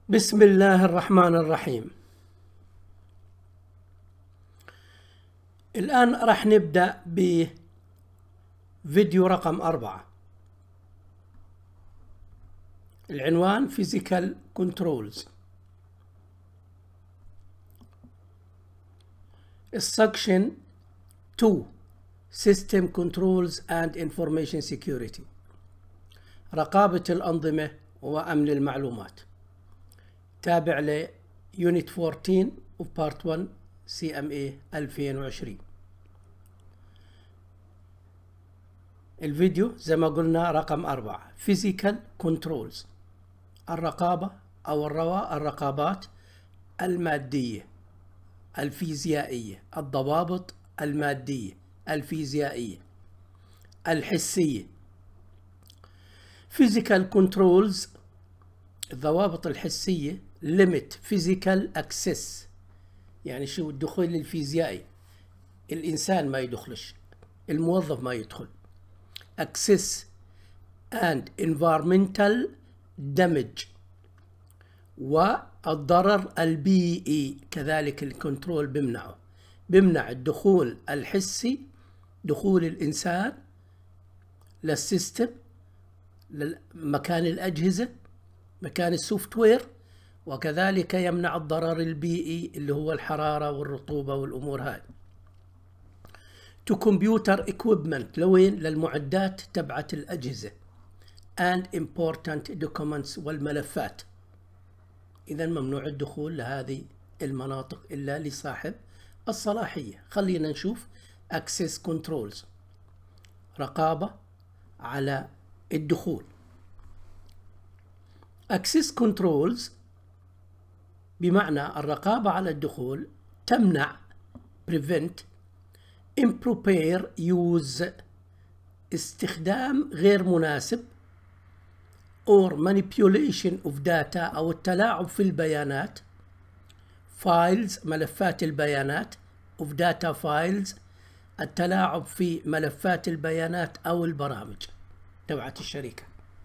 بسم الله الرحمن الرحيم. الآن راح نبدأ بفيديو رقم 4. العنوان Physical Controls. السكشن 2 System Controls and Information Security، رقابة الأنظمة وأمن المعلومات. تابع ل Unit 14 of Part 1 CMA 2020. الفيديو زي ما قلنا رقم 4 Physical Controls، الرقابة أو الرقابات المادية الفيزيائية، الضوابط المادية الفيزيائية الحسية. Physical Controls، الضوابط الحسية limit physical access، يعني شو الدخول الفيزيائي، الإنسان ما يدخلش، الموظف ما يدخل. access and environmental damage، والضرر البيئي كذلك الكنترول بمنع الدخول الحسي، دخول الإنسان للسيستم، لمكان الأجهزة، مكان السوفت وير، وكذلك يمنع الضرر البيئي اللي هو الحرارة والرطوبة والأمور هاي. to computer equipment، لوين؟ للمعدات تبعت الأجهزة. and important documents، والملفات. إذا ممنوع الدخول لهذه المناطق إلا لصاحب الصلاحية. خلينا نشوف access controls، رقابة على الدخول. access controls بمعنى الرقابة على الدخول تمنع prevent improper use، استخدام غير مناسب or manipulation of data، أو التلاعب في البيانات. files، ملفات البيانات of data files، التلاعب في ملفات البيانات أو البرامج تبعت الشركة.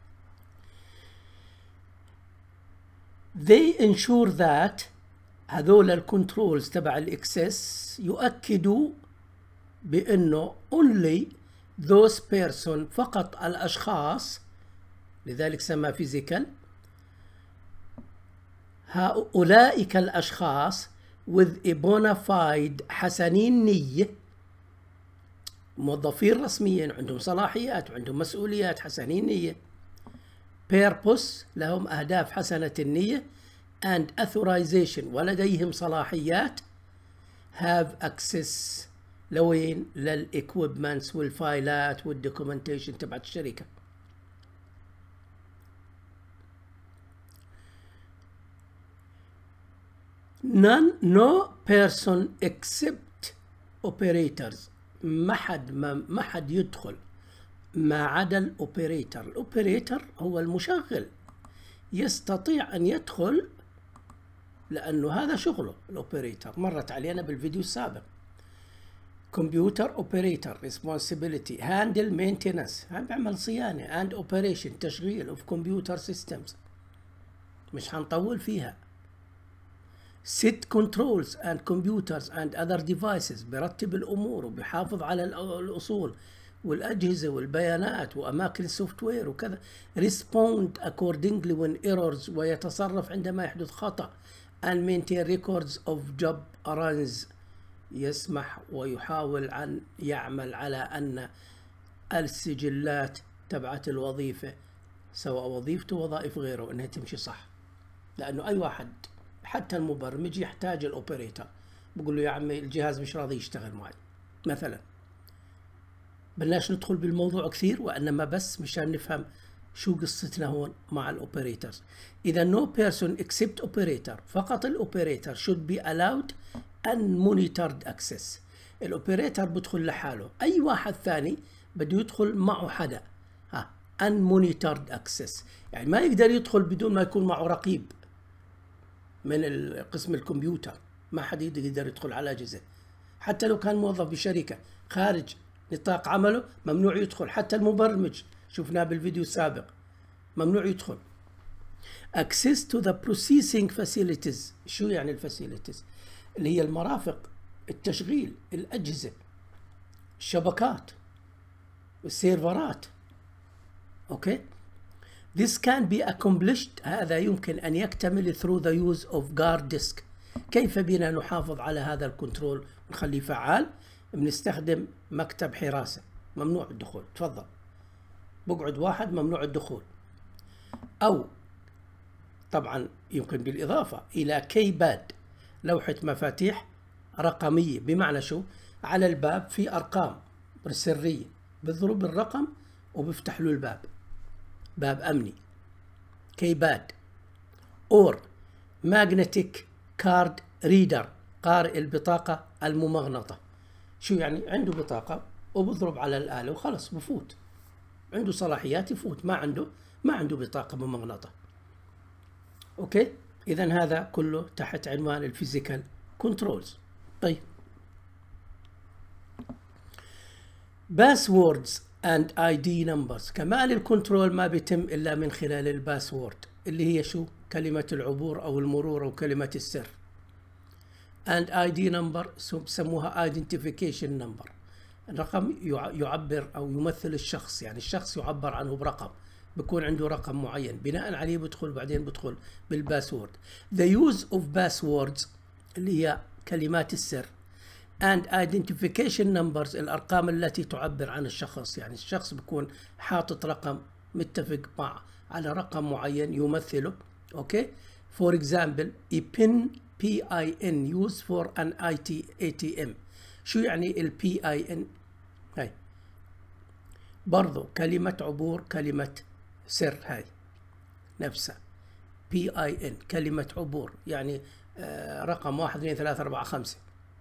they ensure that، هذول الكنترولز تبع الاكسس يؤكدوا بأنه only those person، فقط الأشخاص، لذلك سمى physical، أولئك الأشخاص with a bona fide، حسنين نية، موظفين رسميين عندهم صلاحيات وعندهم مسؤوليات، حسنين نية، purpose، لهم أهداف حسنة النية، and authorization، ولديهم صلاحيات، have access، لوين؟ للإكويبمنتس والفايلات والدوكيومنتيشن تبعت الشركة. no person except operators، ما حد يدخل ما عدا الأوبريتر. الأوبريتر هو المشغل، يستطيع أن يدخل لأنه هذا شغله. الأوبريتر مرت علينا بالفيديو السابق. كمبيوتر اوبريتور responsibility handle maintenance، هم بيعمل صيانة and operation، تشغيل of computer systems، مش هنطول فيها. set controls and computers and other devices، برتب الأمور وبيحافظ على الأصول والأجهزة والبيانات وأماكن السوفت وير وكذا. respond accordingly when errors، ويتصرف عندما يحدث خطأ. and maintain records of job runs، يسمح ويحاول أن يعمل على أن السجلات تبعت الوظيفة، سواء وظيفته وظائف غيره، أنها تمشي صح. لأنه أي واحد حتى المبرمج يحتاج الأوبريتر، بقول له يا عمي الجهاز مش راضي يشتغل معي مثلا. بلاش ندخل بالموضوع كثير، وإنما بس مشان نفهم شو قصتنا هون مع الأوبريترز. إذا no person except operator، فقط الأوبريتر should be allowed unmonitored access. الأوبريتر بدخل لحاله، أي واحد ثاني بده يدخل معه حدا. unmonitored access يعني ما يقدر يدخل بدون ما يكون معه رقيب من قسم الكمبيوتر. ما حد يقدر يدخل على الأجهزة، حتى لو كان موظف بشركة خارج نطاق عمله ممنوع يدخل. حتى المبرمج شفناه بالفيديو السابق ممنوع يدخل. access to the processing facilities. شو يعني الفاسيلتيز؟ اللي هي المرافق، التشغيل، الأجهزة، الشبكات، السيرفرات. اوكي. This can be accomplished. هذا يمكن أن يكتمل through the use of guard disk. كيف بنا نحافظ على هذا الكنترول ونخليه فعال؟ بنستخدم مكتب حراسة، ممنوع الدخول، تفضل بقعد واحد ممنوع الدخول. أو طبعا يمكن بالإضافة إلى كيباد، لوحة مفاتيح رقمية، بمعنى شو؟ على الباب في أرقام سرية، بضرب الرقم وبفتح له الباب، باب أمني، كيباد. اور magnetic card reader، قارئ البطاقة الممغنطة. شو يعني؟ عنده بطاقة وبضرب على الآلة وخلص بفوت، عنده صلاحيات يفوت، ما عنده بطاقة ممغنطة. اوكي. إذن هذا كله تحت عنوان الفيزيكال كنترولز. طيب، باسوردز اند اي دي نمبرز. كمان الكنترول ما بيتم الا من خلال الباسورد، اللي هي شو؟ كلمة العبور او المرور او كلمة السر. اند اي دي نمبر بسموها ايدنتيفيكيشن نمبر، الرقم يعبر او يمثل الشخص، يعني الشخص يعبر عنه برقم، بيكون عنده رقم معين بناء عليه بدخل، بعدين بدخل بالباسورد. The use of passwords اللي هي كلمات السر and identification numbers الأرقام التي تعبر عن الشخص، يعني الشخص بيكون حاطط رقم متفق على رقم معين يمثله. اوكي. For example a PIN used for an ATM. شو يعني ال PIN؟ هاي برضو كلمة عبور، كلمة سر، هاي نفسها PIN كلمة عبور، يعني رقم 1 2 3 4 5.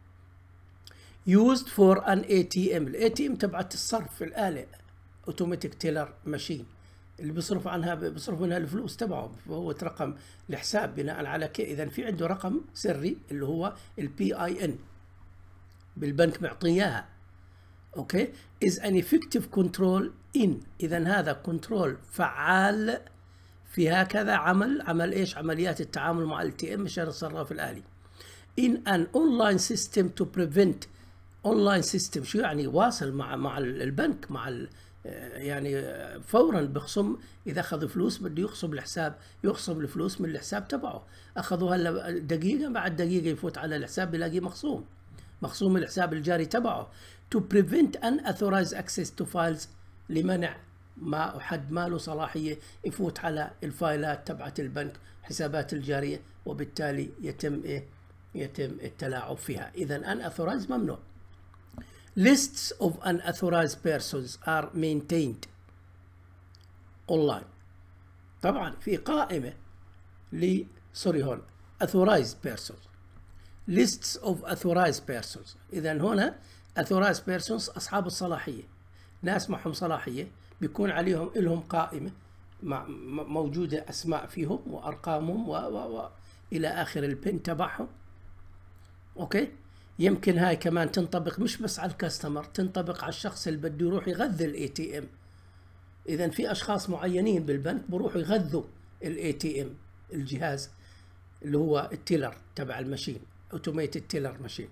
used for an ATM، ال ATM تبعت الصرف، الآلة automatic teller machine اللي بيصرف منها الفلوس تبعه، فهو رقم الحساب بناء على إذا في عنده رقم سري اللي هو ال PIN بالبنك معطياها. اوكي. is an effective control in. اذا هذا كنترول فعال في هكذا عمل ايش؟ عمليات التعامل مع ال ATM مشان الصراف الآلي. in an online system to prevent. online system شو يعني؟ واصل مع البنك، يعني فورا بخصم، اذا اخذ فلوس بده يخصم الحساب، يخصم الفلوس من الحساب تبعه. اخذوا هلا دقيقه، بعد دقيقه يفوت على الحساب بيلاقيه مخصوم الحساب الجاري تبعه. to prevent unauthorized access to files لمنع ما حد ما له صلاحيه يفوت على الفايلات تبعت البنك، حسابات الجاريه، وبالتالي يتم التلاعب فيها. اذا unauthorized ممنوع. lists of unauthorized persons are maintained online. طبعا في قائمة هون authorized persons. lists of authorized persons. إذا هنا authorized persons أصحاب الصلاحية، ناس معهم صلاحية، بيكون عليهم لهم قائمة موجودة أسماء فيهم وأرقامهم إلى آخر البن تبعهم. أوكي. يمكن هاي كمان تنطبق مش بس على الكاستمر، تنطبق على الشخص اللي بده يروح يغذي الاي تي ام. اذا في اشخاص معينين بالبنك بروحوا يغذوا الاي تي ام، الجهاز اللي هو التيلر تبع الماشين، اوتوميتد تيلر ماشين.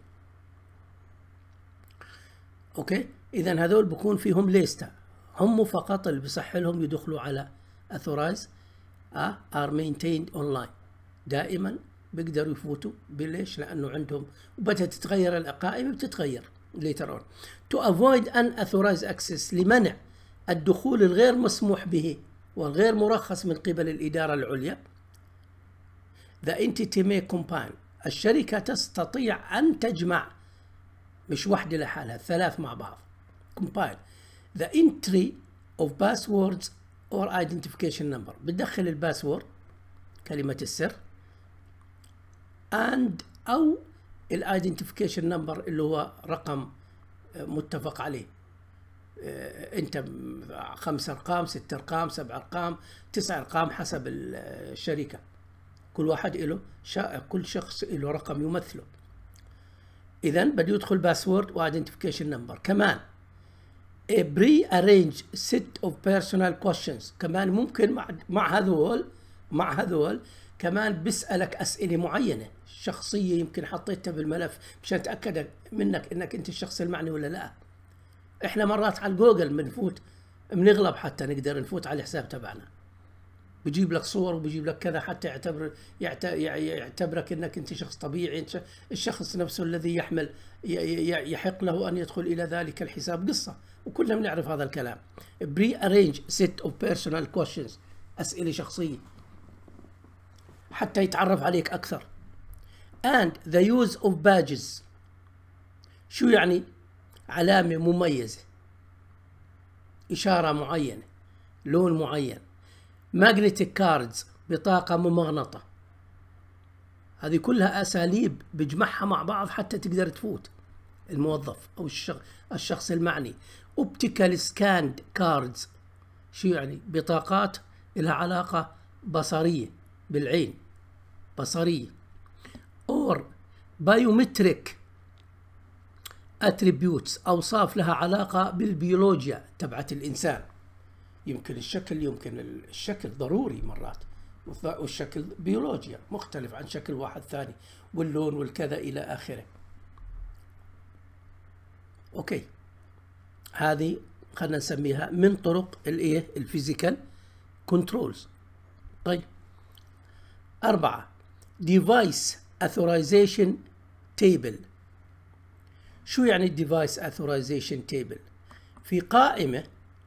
اوكي. اذا هذول بكون فيهم ليستا، هم فقط اللي بصح لهم يدخلوا على authorize are maintained online. دائما بيقدروا يفوتوا. بليش؟ لانه عندهم، وبدها تتغير القائمه، بتتغير later on. to avoid unauthorized access لمنع الدخول الغير مسموح به والغير مرخص من قبل الاداره العليا. the entity may combine. الشركه تستطيع ان تجمع، مش واحده لحالها، ثلاث مع بعض. combine the entry of passwords or identification number. بتدخل الباسورد كلمه السر أو الايدنتيفيكيشن نمبر اللي هو رقم متفق عليه. أنت 5 أرقام 6 أرقام 7 أرقام 9 أرقام حسب الشركة، كل واحد له كل شخص له رقم يمثله. إذا بده يدخل باسورد وايدنتيفيكيشن نمبر. كمان a pre-arranged set of personal questions. كمان ممكن مع هذول مع هذول كمان بيسألك أسئلة معينة شخصية يمكن حطيتها بالملف مشان أتأكد منك إنك أنت الشخص المعني ولا لا. إحنا مرات على جوجل بنفوت بنغلب حتى نقدر نفوت على الحساب تبعنا، بجيب لك صور وبجيب لك كذا حتى يعتبرك انك انت شخص طبيعي، الشخص نفسه الذي يحق له ان يدخل الى ذلك الحساب قصة، وكلنا بنعرف هذا الكلام. pre-arrange set of personal questions، اسئلة شخصية حتى يتعرف عليك اكثر. and the use of badges، شو يعني؟ علامة مميزة، إشارة معينة، لون معين. magnetic cards، بطاقة ممغنطة، هذه كلها أساليب بجمعها مع بعض حتى تقدر تفوت الموظف أو الشخص المعني. optical scanned cards، شو يعني؟ بطاقات لها علاقة بصرية بالعين، بصرية. or biometric attributes، أوصاف لها علاقة بالبيولوجيا تبعت الإنسان، يمكن الشكل ضروري مرات، والشكل بيولوجيا مختلف عن شكل واحد ثاني، واللون والكذا إلى آخره. أوكي، هذه خلنا نسميها من طرق الفيزيكال كنترولز. طيب 4 device authorization table. شو يعني device authorization table؟ في قائمة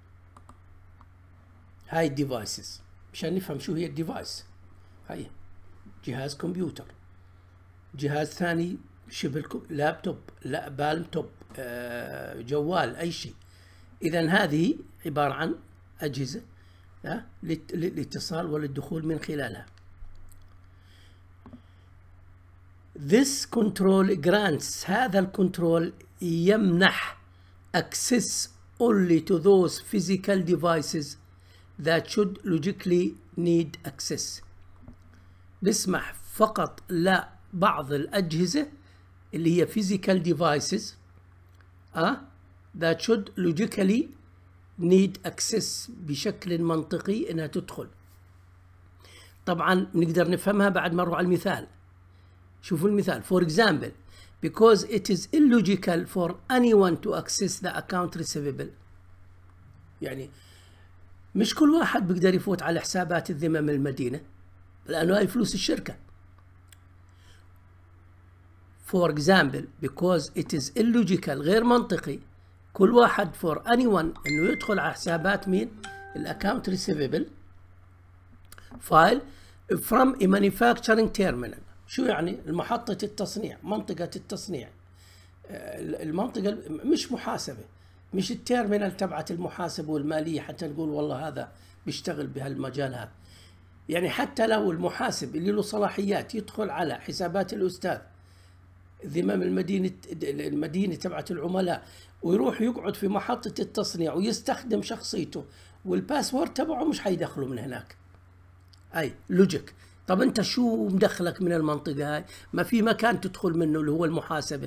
هاي الديفايسز مشان نفهم شو هي الديفايس. هاي جهاز كمبيوتر، جهاز ثاني شبه لابتوب، لا بالتوب، جوال، أي شيء. إذا هذه عبارة عن أجهزة للاتصال وللدخول من خلالها. This control grants، هذا الكنترول يمنح access only to those physical devices that should logically need access. بسمح فقط لبعض الأجهزة اللي هي physical devices that should logically need access، بشكل منطقي انها تدخل. طبعا نقدر نفهمها بعد ما نروح على المثال. شوفوا المثال. for example because it is illogical for anyone to access the account receivable، يعني مش كل واحد بيقدر يفوت على حسابات الذمم المدينة لأنه هاي فلوس الشركة. for example because it is illogical، غير منطقي، كل واحد for anyone انه يدخل على حسابات مين؟ الاكاونت receivable file from a manufacturing terminal. شو يعني؟ المحطة التصنيع، منطقة التصنيع، المنطقة مش محاسبة، مش التيرمينال تبعت المحاسبة والمالية حتى نقول والله هذا بيشتغل بهالمجال هذا. يعني حتى لو المحاسب اللي له صلاحيات يدخل على حسابات الأستاذ ذمم المدينة تبعت العملاء ويروح يقعد في محطة التصنيع ويستخدم شخصيته والباسورد تبعه، مش حيدخله من هناك. أي لوجيك. طب أنت شو مدخلك من المنطقة هاي؟ ما في مكان تدخل منه اللي هو المحاسبة.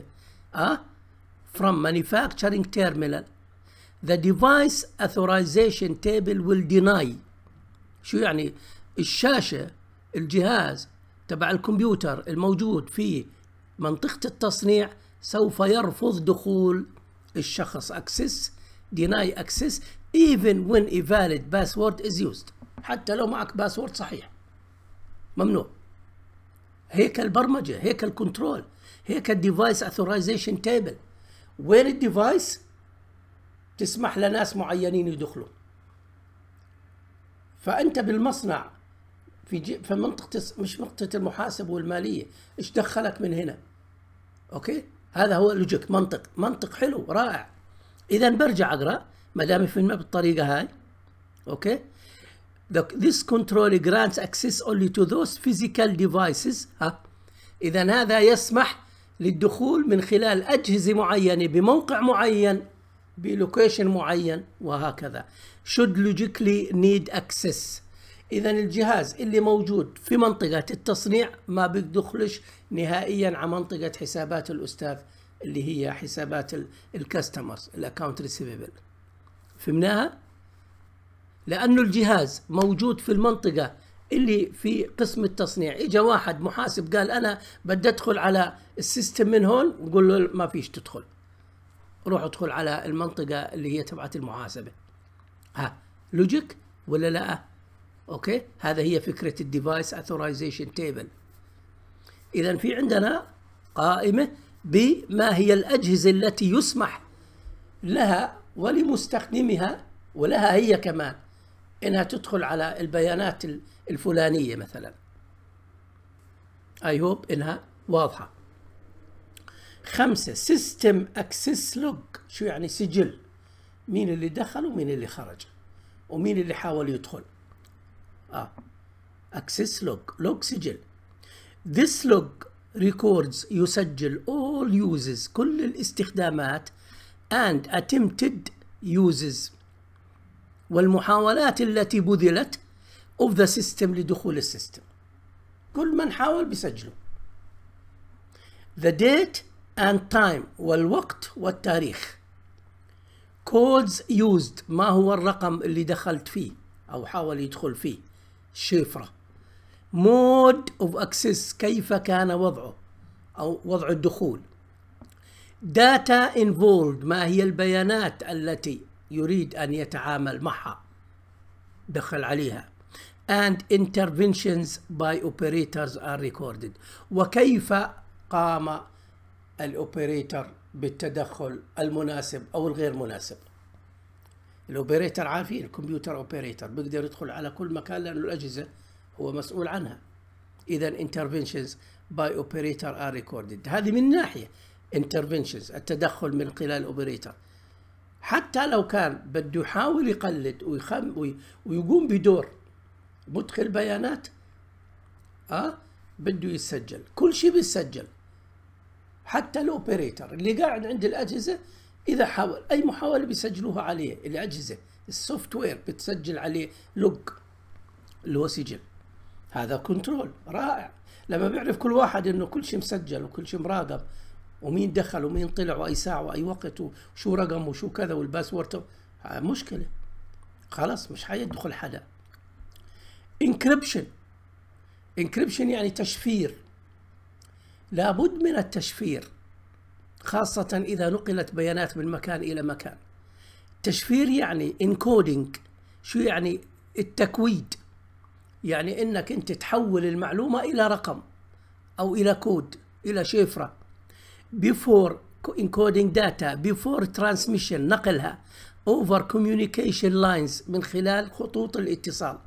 From manufacturing terminal the device authorization table will deny. شو يعني؟ الشاشة، الجهاز تبع الكمبيوتر الموجود في منطقة التصنيع سوف يرفض دخول الشخص access، deny access even when a valid password is used، حتى لو معك باسورد صحيح ممنوع. هيك البرمجة، هيك الكنترول، هيك الديفايس authorization table. وين الديفايس؟ تسمح لناس معينين يدخلوا. فأنت بالمصنع في منطقة، مش منطقة المحاسبة والمالية، ايش دخلك من هنا؟ اوكي، هذا هو اللوجيك، منطق حلو رائع. اذا برجع اقرا ما دام فهمنا بالطريقة هاي. اوكي، this control grants access only to those physical devices. اذا هذا يسمح للدخول من خلال أجهزة معينة بموقع معين بلوكيشن معين وهكذا. should logically need access. إذا الجهاز اللي موجود في منطقة التصنيع ما بيدخلش نهائيا على منطقة حسابات الأستاذ اللي هي حسابات الكاستمرز، الأكاونت ريسيفبل. فهمناها؟ لأنه الجهاز موجود في المنطقة اللي في قسم التصنيع. اجى واحد محاسب قال انا بدي ادخل على السيستم من هون، نقول له ما فيش تدخل، روح ادخل على المنطقة اللي هي تبعت المحاسبة. ها لوجيك ولا لا؟ اوكي، هذا هي فكرة الديفايس اثورايزيشن تيبل. اذا في عندنا قائمة بما هي الأجهزة التي يسمح لها ولمستخدمها ولها هي كمان انها تدخل على البيانات الفلانية مثلا. I hope انها واضحة. 5 سيستم اكسس لوج. شو يعني سجل؟ مين اللي دخل ومين اللي خرج ومين اللي حاول يدخل. اكسس لوج، لوج سجل. This log records يسجل all uses كل الاستخدامات and attempted uses والمحاولات التي بذلت of the system لدخول السيستم. كل من حاول بيسجله. The date and time والوقت والتاريخ. Codes used ما هو الرقم اللي دخلت فيه أو حاول يدخل فيه، شفرة. Mode of access كيف كان وضعه أو وضع الدخول. Data involved ما هي البيانات التي يريد أن يتعامل معها دخل عليها. And interventions by operators are recorded وكيف قام الأوبريتر بالتدخل المناسب أو الغير مناسب. الأوبريتر عارفين الكمبيوتر أوبريتر بيقدر يدخل على كل مكان لأنه الأجهزة هو مسؤول عنها. إذا interventions by operator are recorded. هذه من ناحية interventions التدخل من خلال الأوبريتر. حتى لو كان بده يحاول يقلد ويقوم بدور مدخل بيانات بده يسجل، كل شيء بيسجل. حتى الأوبريتر اللي قاعد عند الأجهزة إذا حاول أي محاولة بيسجلوها عليه الأجهزة، السوفت وير بتسجل عليه لوج اللي هو سجل. هذا كنترول رائع لما بيعرف كل واحد انه كل شيء مسجل وكل شيء مراقب ومين دخل ومين طلع واي ساعه واي وقت وشو رقم وشو كذا والباسورد. مشكله خلاص مش حيدخل حدا. انكريبشن. انكريبشن يعني تشفير. لابد من التشفير خاصه اذا نقلت بيانات من مكان الى مكان. تشفير يعني انكودينج. شو يعني؟ التكويد، يعني انك انت تحول المعلومة الى رقم او الى كود الى شفرة. before encoding data before transmission نقلها over communication lines من خلال خطوط الاتصال.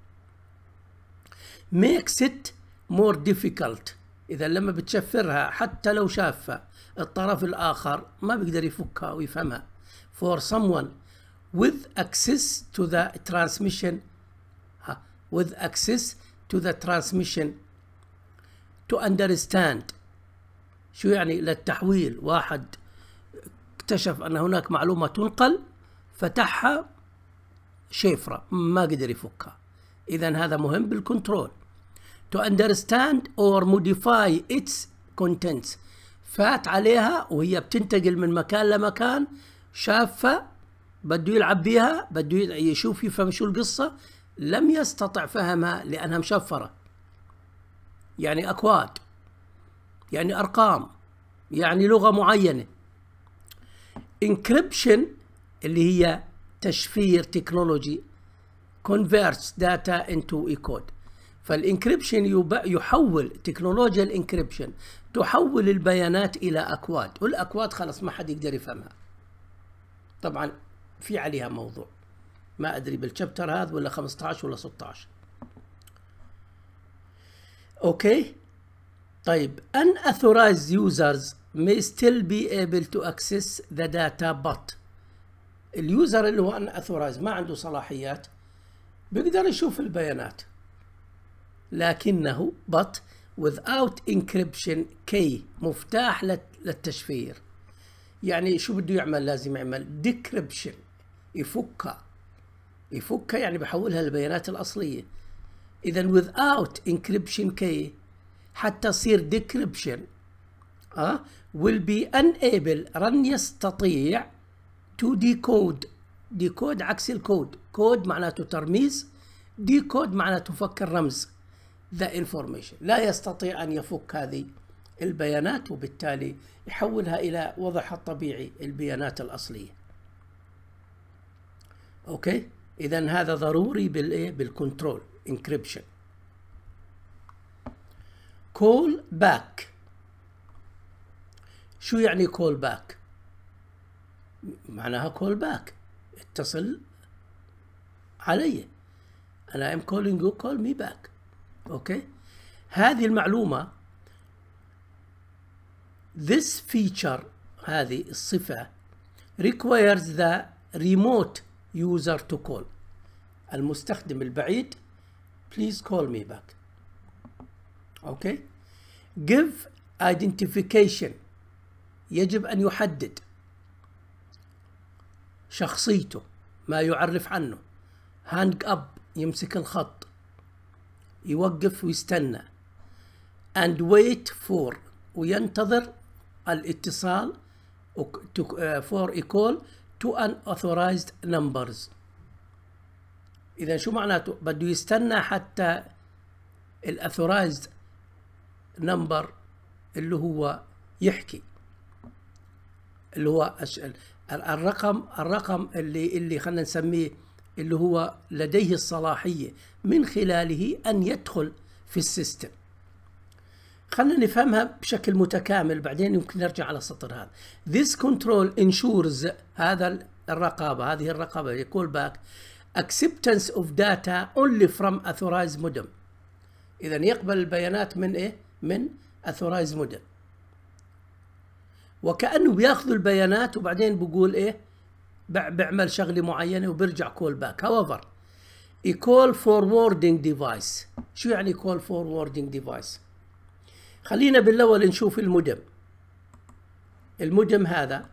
makes it more difficult. اذا لما بتشفرها حتى لو شافها الطرف الاخر ما بيقدر يفكها ويفهمها. for someone with access to the transmission with access to the transmission to understand. شو يعني للتحويل؟ واحد اكتشف أن هناك معلومة تنقل فتحها شفرة ما قدر يفكها. إذن هذا مهم بالكنترول. to understand or modify its contents. فات عليها وهي بتنتقل من مكان لمكان، شافة بده يلعب بيها، بده يشوف يفهم شو القصة، لم يستطع فهمها لأنها مشفرة. يعني أكواد، يعني أرقام، يعني لغة معينة. encryption اللي هي تشفير تكنولوجي converts data into a code. فالانكريبشن يحول تكنولوجيا الانكريبشن تحول البيانات إلى أكواد، والأكواد خلاص ما حد يقدر يفهمها. طبعا في عليها موضوع ما أدري بالشابتر هذا ولا 15 ولا 16. أوكي طيب. unauthorized users may still be able to access the data but اليوزر اللي هو unauthorized ما عنده صلاحيات بيقدر يشوف البيانات لكنه but without encryption key مفتاح للتشفير. يعني شو بده يعمل؟ لازم يعمل decryption يفكها يعني بحولها للبيانات الأصلية. إذا without encryption key حتى تصير decryption will be unable لن يستطيع to decode عكس الكود. كود معناته ترميز، decode معناته فك الرمز the information، لا يستطيع أن يفك هذه البيانات، وبالتالي يحولها إلى وضعها الطبيعي البيانات الأصلية. أوكي، إذن هذا ضروري بالكنترول encryption. call back، شو يعني call back؟ معناها call back، اتصل علي، أنا am calling you call me back. أوكي، هذه المعلومة this feature، هذه الصفة requires the remote user to call، المستخدم البعيد please call me back. أوكي، give identification، يجب أن يحدد شخصيته، ما يعرف عنه. hang up، يمسك الخط، يوقف ويستنى. and wait for، وينتظر الاتصال for a call to unauthorized numbers. إذا شو معناته؟ بده يستنى حتى الاثورايزد نمبر اللي هو يحكي، اللي هو الرقم اللي خلينا نسميه اللي هو لديه الصلاحية من خلاله أن يدخل في السيستم. خلينا نفهمها بشكل متكامل، بعدين يمكن نرجع على السطر هذا. This control ensures، هذه الرقابة يقول باك acceptance of data only from authorized modem. إذا يقبل البيانات من إيه؟ من authorized modem. وكأنه بياخذ البيانات وبعدين بقول إيه؟ بعمل شغلة معينة وبرجع call back. however a call forwarding device، شو يعني call forwarding device؟ خلينا بالأول نشوف المودم. المودم هذا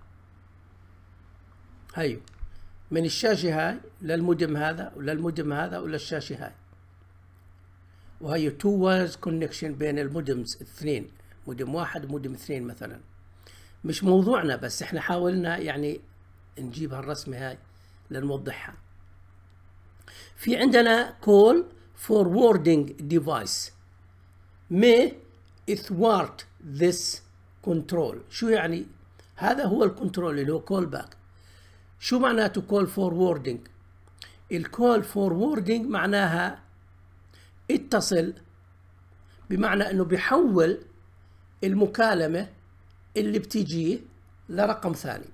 هيو من الشاشة هاي للمودم هذا وللمودم هذا وللشاشة هاي، وهي two wires connection بين المودمز الاثنين، مودم واحد ومودم اثنين مثلا. مش موضوعنا، بس احنا حاولنا يعني نجيب هالرسمة هاي لنوضحها. في عندنا call forwarding device may thwart this control. شو يعني؟ هذا هو الكنترول اللي هو call back. شو معناته call forwarding؟ الcall forwarding معناها اتصل، بمعنى انه بيحول المكالمة اللي بتيجيه لرقم ثاني.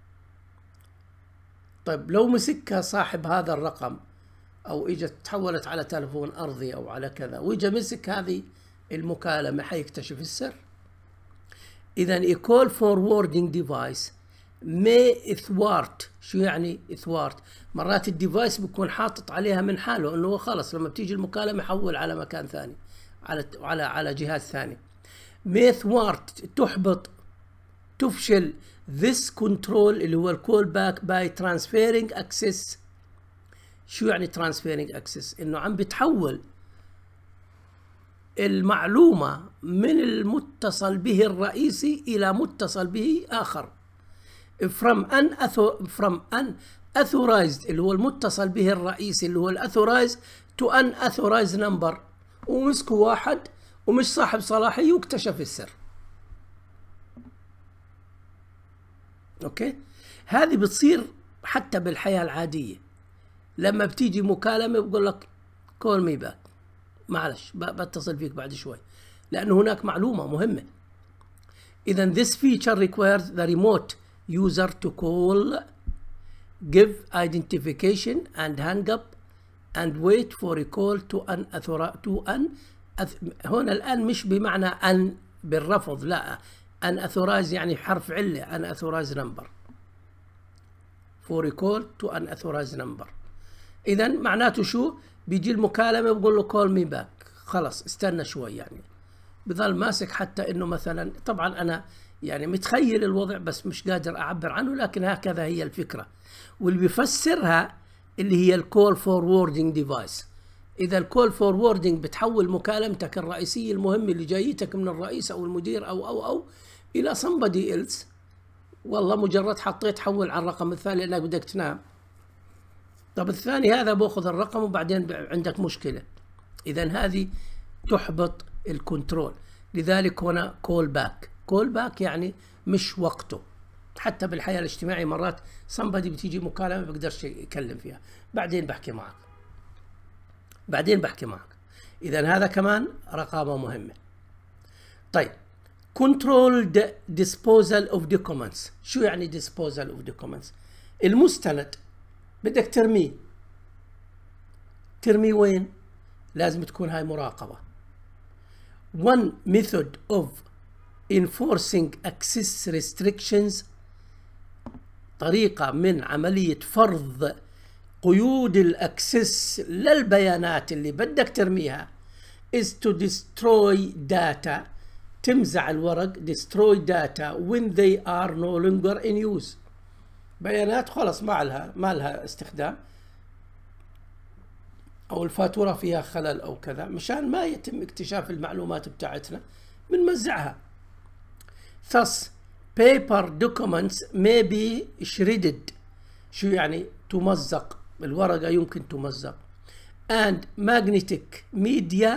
طيب لو مسكها صاحب هذا الرقم او اجت تحولت على تلفون ارضي او على كذا واجا مسك هذه المكالمة، حيكتشف السر. اذا call forwarding device may thwart. شو يعني thwart؟ مرات الديفايس بيكون حاطط عليها من حاله انه خلص لما بتيجي المكالمة حول على مكان ثاني، على جهاز ثاني. may thwart، تحبط، تفشل this control اللي هو الكول باك by transferring access. شو يعني transferring access؟ انه عم بتحول المعلومة من المتصل به الرئيسي إلى متصل به آخر. from unauthorized اللي هو المتصل به الرئيسي اللي هو unauthorized to unauthorized number، ومسكوا واحد ومش صاحب صلاحية واكتشف السر. اوكي، هذه بتصير حتى بالحياة العادية. لما بتيجي مكالمة بقول لك call me back، معلش بتصل فيك بعد شوي، لأن هناك معلومة مهمة. إذا this feature requires the remote user to call, give identification and hang up and wait for a call هنا الآن مش بمعنى أن بالرفض، لا، unauthorized يعني حرف علة، unauthorized number for a call to unauthorized number. إذا معناته شو؟ بيجي المكالمة بقول له call me back، خلص استنى شوي، يعني بظل ماسك حتى إنه مثلا، طبعا أنا يعني متخيل الوضع بس مش قادر أعبر عنه، لكن هكذا هي الفكرة. واللي بيفسرها اللي هي الكول فوروردنج ديفايس. إذا الكول فوروردنج بتحول مكالمتك الرئيسية المهمة اللي جايتك من الرئيس أو المدير أو إلى somebody else، والله مجرد حطيت حول على الرقم الثاني لأنك بدك تنام، طب الثاني هذا باخذ الرقم وبعدين عندك مشكلة، إذا هذه تحبط الكنترول. لذلك هنا كول باك. كول باك يعني مش وقته. حتى بالحياة الاجتماعية مرات somebody بتيجي مكالمة ما بقدرش يكلم فيها، بعدين بحكي معك. إذا هذا كمان رقابة مهمة. طيب controlled disposal of documents. شو يعني disposal of documents؟ المستند بدك ترميه وين؟ لازم تكون هاي مراقبة. one method of enforcing access restrictions، طريقة من عملية فرض قيود الأكسس للبيانات اللي بدك ترميها is to destroy data، تمزع الورق، destroy data when they are no longer in use. بيانات خلص ما لها استخدام، أو الفاتورة فيها خلل أو كذا، مشان ما يتم اكتشاف المعلومات بتاعتنا بنمزعها. Thus paper documents may be shredded. شو يعني تمزق؟ الورقة يمكن تمزق. and magnetic media،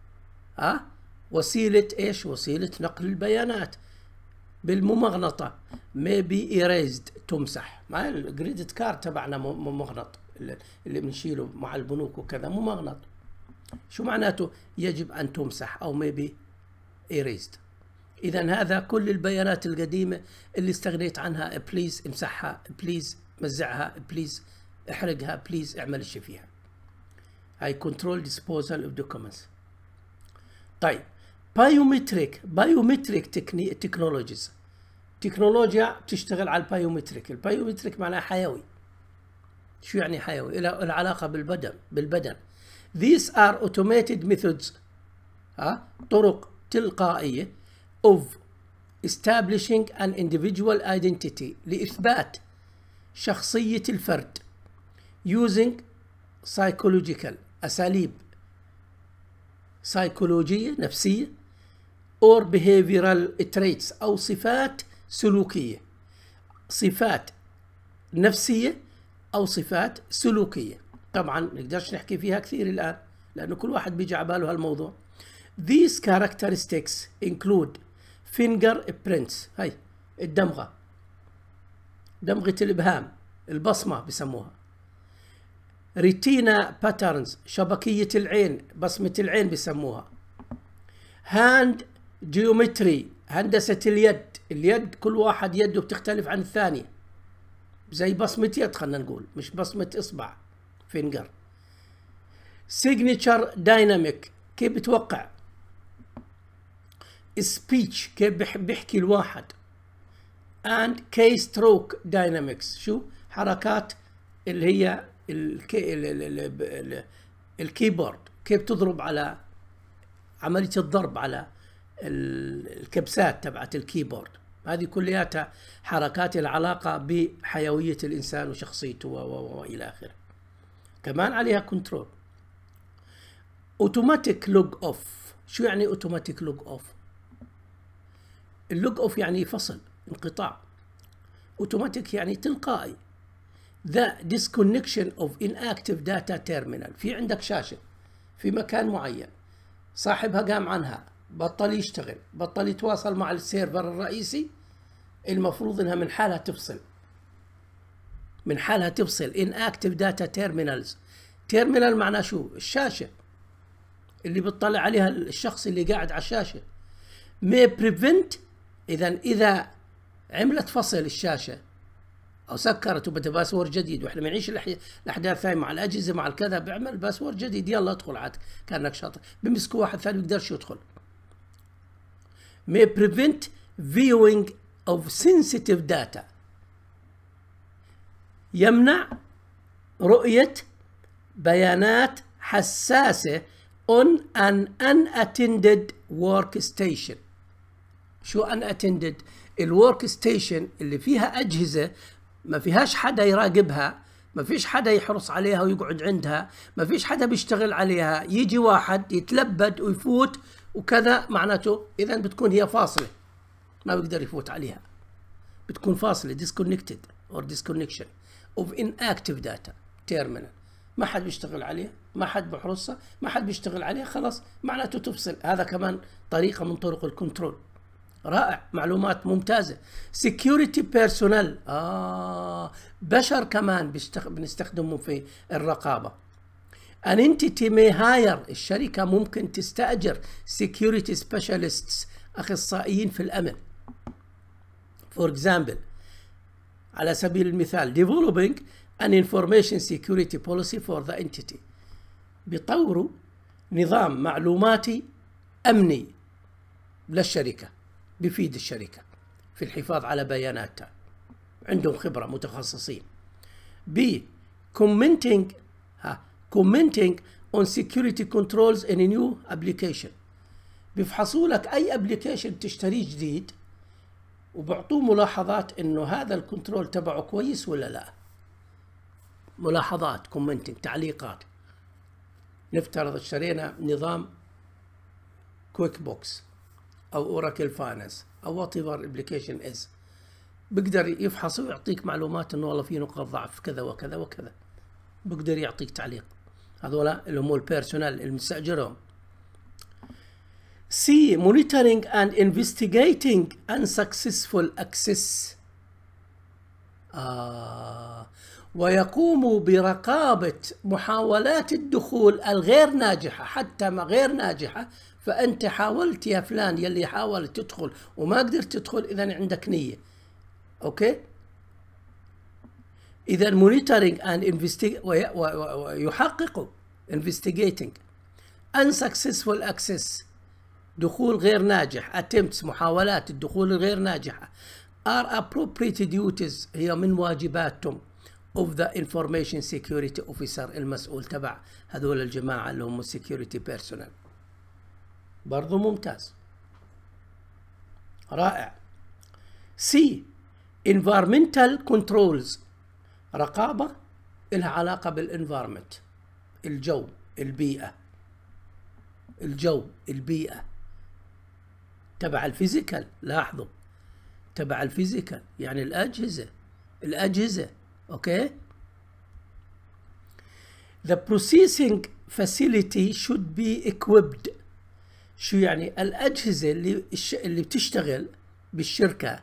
وسيلة ايش؟ وسيلة نقل البيانات بالممغنطة may be erased، تمسح. مع الكريدت كارد تبعنا ممغنط اللي بنشيله مع البنوك وكذا ممغنط. شو معناته؟ يجب أن تمسح أو may be erased. إذا هذا كل البيانات القديمة اللي استغنيت عنها بليز امسحها، بليز مزعها، بليز احرقها، بليز اعمل شيء فيها. هاي كنترول ديسبوزال اوف دوكيومنتس. طيب بايومتريك تكنولوجيز، تكنولوجيا بتشتغل على البايومتريك. البايومتريك معناه حيوي. شو يعني حيوي؟ له علاقة بالبدن. These are automated methods، طرق تلقائية of establishing an individual identity، لإثبات شخصية الفرد using psychological، أساليب سيكولوجية نفسية، or behavioral traits، أو صفات سلوكية، صفات نفسية أو صفات سلوكية. طبعا نقدرش نحكي فيها كثير الآن لأنه كل واحد بيجي على باله هالموضوع. These characteristics include fingerprints، هاي الدمغة، دمغة الإبهام، البصمة بسموها. retina patterns، شبكية العين، بصمة العين بسموها. hand geometry، هندسة اليد كل واحد يده بتختلف عن الثانية، زي بصمة يد خلينا نقول، مش بصمة إصبع فينجر. signature dynamic، كيف بتوقع. speech، كيف بيحكي الواحد. and keystroke dynamics، شو حركات اللي هي الكيبورد، كيف تضرب على عملية الضرب على الكبسات تبعت الكيبورد. هذه كلياتها حركات العلاقة بحيوية الإنسان وشخصيته وإلى آخره. كمان عليها كنترول. اوتوماتيك لوج اوف. شو يعني اوتوماتيك لوج اوف؟ اللوج اوف يعني فصل، انقطاع. اوتوماتيك يعني تلقائي. The disconnection of inactive data terminal، في عندك شاشة في مكان معين، صاحبها قام عنها، بطل يشتغل، بطل يتواصل مع السيرفر الرئيسي، المفروض انها من حالها تفصل. inactive data terminals. terminal معناه شو؟ الشاشة اللي بتطلع عليها الشخص اللي قاعد على الشاشة. may prevent، إذا عملت فصل الشاشة أو سكرت وبدها باسورد جديد، وإحنا بنعيش الأحداث هاي مع الأجهزة مع الكذا، بيعمل باسورد جديد، يلا ادخل عاد كأنك شاطر، بمسكوا واحد ثاني بيقدرش يدخل. may prevent viewing of sensitive data، يمنع رؤية بيانات حساسة on an unattended workstation. شو unattended؟ الورك ستيشن اللي فيها أجهزة ما فيهاش حدا يراقبها، ما فيش حدا يحرص عليها ويقعد عندها، ما فيش حدا بيشتغل عليها، يجي واحد يتلبد ويفوت وكذا، معناته إذا بتكون هي فاصلة، ما بيقدر يفوت عليها، بتكون فاصلة disconnected or disconnection of inactive data. تيرمينال، ما حد بيشتغل عليه، ما حد بحرصه، ما حد بيشتغل عليه، خلاص معناته تفصل. هذا كمان طريقة من طرق الكنترول. رائع، معلومات ممتازة. security personnel، بشر كمان بنستخدمهم في الرقابة. an entity may hire، الشركة ممكن تستأجر security specialists، أخصائيين في الأمن. for example، على سبيل المثال developing an information security policy for the entity، بيطوروا نظام معلوماتي أمني للشركة، بيفيد الشركة في الحفاظ على بياناتها، عندهم خبرة متخصصين. B commenting on security controls in a new application، بيفحصوا لك أي ابليكيشن تشتريه جديد وبعطوه ملاحظات إنه هذا الكنترول تبعه كويس ولا لا. ملاحظات، commenting، تعليقات. نفترض اشترينا نظام كويك بوكس أو أوراكل فاينانس أو whatever application is، بقدر يفحص ويعطيك معلومات إنه والله في نقاط ضعف كذا وكذا وكذا، بقدر يعطيك تعليق. هذولا اللي هم البيرسونال المستأجرهم. C monitoring and investigating unsuccessful access، ويقوم برقابة محاولات الدخول الغير ناجحة، حتى ما غير ناجحة، فأنت حاولت يا فلان يلي حاول تدخل وما قدرت تدخل، إذن عندك نية. أوكي؟ إذا monitoring and ويحقق investigating unsuccessful access، دخول غير ناجح، attempts، محاولات الدخول الغير ناجحة، are appropriate duties، هي من واجباتهم of the information security officer، المسؤول تبع هذول الجماعة اللي هم security personnel. برضو ممتاز، رائع. C environmental controls، رقابة لها علاقة بالenvironment، الجو، البيئة، الجو، البيئة تبع الفيزيكال. لاحظوا تبع الفيزيكال يعني الأجهزة. أوكي. The processing facility should be equipped، شو يعني؟ الأجهزة اللي بتشتغل بالشركة،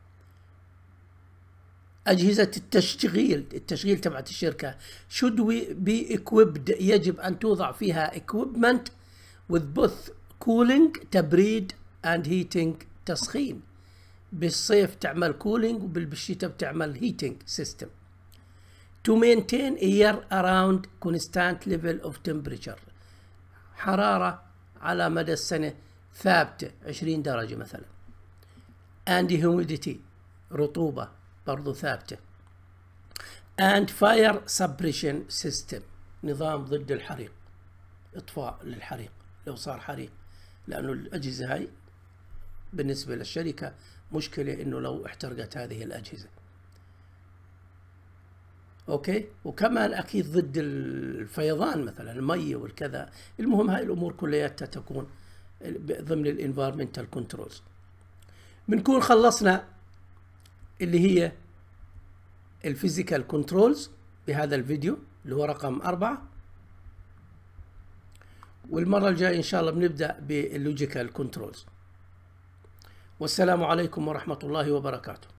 أجهزة التشغيل تبعت الشركة should be equipped، يجب أن توضع فيها equipment with both cooling، تبريد، and heating، تسخين. بالصيف تعمل cooling وبالشتاء بتعمل heating system to maintain a year around constant level of temperature، حرارة على مدى السنة ثابتة 20 درجة مثلا. and humidity، رطوبة برضو ثابتة. and fire suppression system، نظام ضد الحريق، إطفاء للحريق لو صار حريق، لأنه الأجهزة هاي بالنسبة للشركة مشكلة إنه لو احترقت هذه الأجهزة. أوكي. وكمان أكيد ضد الفيضان مثلا، المية والكذا. المهم هاي الأمور كلياتها تكون ضمن الانفايرمنتال كنترولز. بنكون خلصنا اللي هي الفيزيكال كنترولز بهذا الفيديو اللي هو رقم 4، والمرة الجاية إن شاء الله بنبدأ باللوجيكال كنترولز. والسلام عليكم ورحمة الله وبركاته.